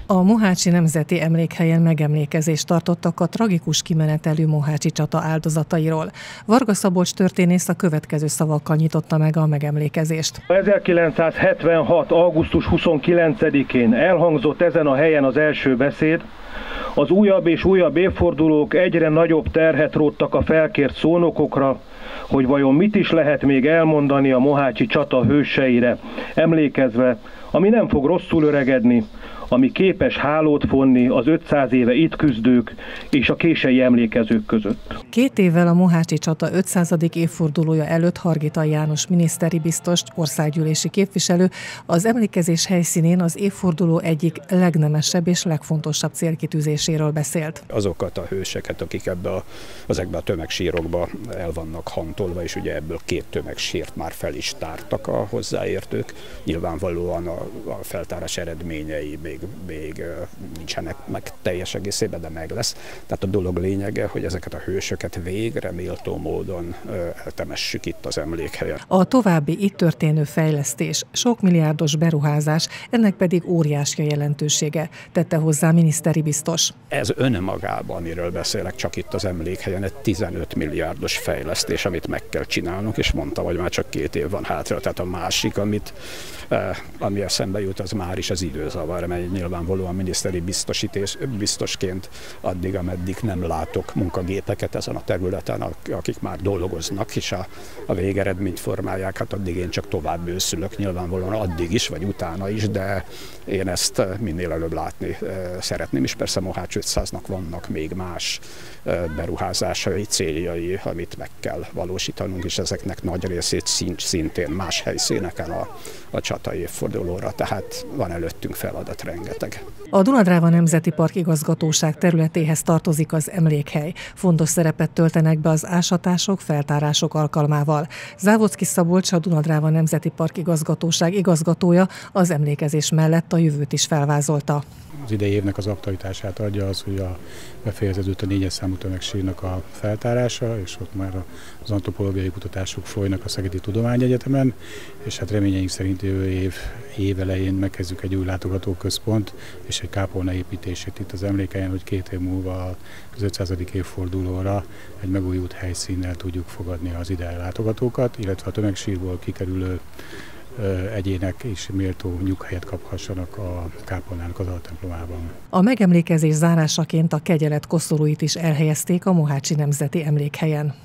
A Mohácsi Nemzeti Emlékhelyen megemlékezést tartottak a tragikus kimenetelű mohácsi csata áldozatairól. Varga Szabolcs történész a következő szavakkal nyitotta meg a megemlékezést. 1976. augusztus 29-én elhangzott ezen a helyen az első beszéd. Az újabb és újabb évfordulók egyre nagyobb terhet róttak a felkért szónokokra, hogy vajon mit is lehet még elmondani a mohácsi csata hőseire, emlékezve, ami nem fog rosszul öregedni, ami képes hálót fonni az 500 éve itt küzdők és a kései emlékezők között. 2 évvel a mohácsi csata 500. évfordulója előtt Hargita János miniszteri biztos, országgyűlési képviselő az emlékezés helyszínén az évforduló egyik legnemesebb és legfontosabb célkitűzéséről beszélt. Azokat a hőseket, akik ezekbe a tömegsírokba el vannak hantolva, és ugye ebből 2 tömegsírt már fel is tártak a hozzáértők. Nyilvánvalóan a feltárás eredményei még nincsenek meg teljes egészében, de meg lesz. Tehát a dolog lényege, hogy ezeket a hősöket végre méltó módon eltemessük itt az emlékhelyen. A további itt történő fejlesztés, sok milliárdos beruházás, ennek pedig óriási jelentősége, tette hozzá miniszteri biztos. Ez önmagában, amiről beszélek, csak itt az emlékhelyen egy 15 milliárdos fejlesztés, amit meg kell csinálnunk, és mondtam, hogy már csak 2 év van hátra. Tehát a másik, ami eszembe jut, az már is az időzavar, mert nyilvánvalóan miniszteri biztosként addig, ameddig nem látok munkagépeket ezen a területen, akik már dolgoznak, és a végeredményt formálják, hát addig én csak tovább őszülök, nyilvánvalóan addig is, vagy utána is, de én ezt minél előbb látni szeretném, és persze Mohács 500-nak vannak még más beruházásai, céljai, amit meg kell valósítanunk, és ezeknek nagy részét szintén más helyszíneken a csata évfordulóra, tehát van előttünk feladat rengeteg. A Duna-Dráva Nemzeti Park igazgatóság területéhez tartozik az emlékhely. Fontos szerepet töltenek be az ásatások, feltárások alkalmával. Závodszky Szabolcs, a Duna-Dráva Nemzeti Park igazgatóság igazgatója az emlékezés mellett a jövőt is felvázolta. Az idei évnek az aktualitását adja az, hogy befejeződött a 4-es számú tömegsírnak a feltárása, és ott már az antropológiai kutatások folynak a Szegedi Tudományegyetemen, és hát reményeink szerint jövő év elején megkezdjük egy új látogatóközpont és egy kápolna építését itt az emlékhelyen, hogy 2 év múlva az 500. évfordulóra egy megújult helyszínnel tudjuk fogadni az ide látogatókat, illetve a tömegsírból kikerülő egyének is méltó nyughelyet kaphassanak a kápolnának az altemplomában. A megemlékezés zárásaként a kegyelet koszorúit is elhelyezték a Mohácsi Nemzeti Emlékhelyen.